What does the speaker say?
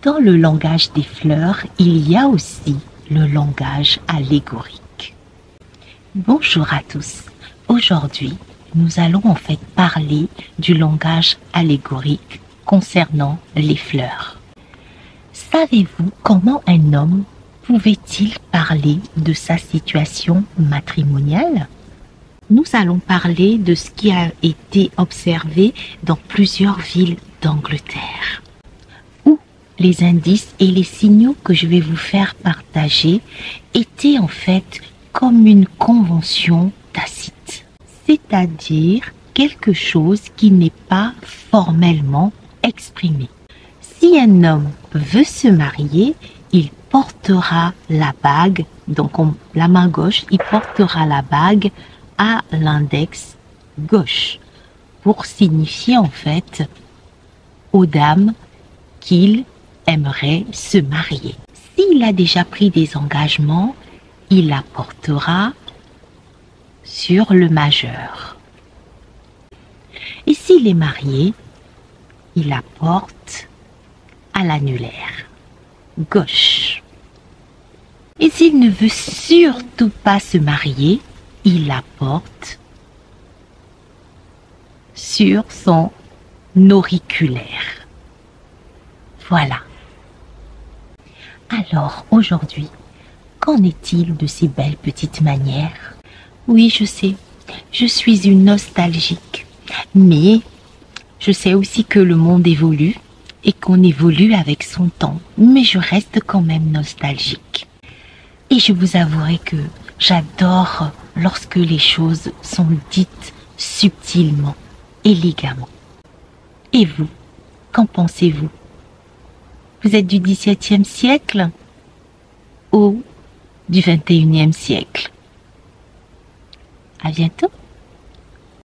Dans le langage des fleurs, il y a aussi le langage allégorique. Bonjour à tous. Aujourd'hui, nous allons en fait parler du langage allégorique concernant les fleurs. Savez-vous comment un homme pouvait-il parler de sa situation matrimoniale? Nous allons parler de ce qui a été observé dans plusieurs villes d'Angleterre, où les indices et les signaux que je vais vous faire partager étaient en fait comme une convention tacite, c'est-à-dire quelque chose qui n'est pas formellement exprimé. Si un homme veut se marier, il portera la bague, donc la main gauche, il portera la bague à l'index gauche pour signifier en fait aux dames qu'il aimerait se marier. S'il a déjà pris des engagements, il la portera sur le majeur. Et s'il est marié, il la porte à l'annulaire gauche. Et s'il ne veut surtout pas se marier, il la porte sur son auriculaire. Voilà. Alors, aujourd'hui, qu'en est-il de ces belles petites manières? Oui, je sais, je suis une nostalgique, mais je sais aussi que le monde évolue et qu'on évolue avec son temps, mais je reste quand même nostalgique. Et je vous avouerai que j'adore lorsque les choses sont dites subtilement, élégamment. Et vous, qu'en pensez-vous? Vous êtes du XVIIe siècle ou du XXIe siècle? À bientôt!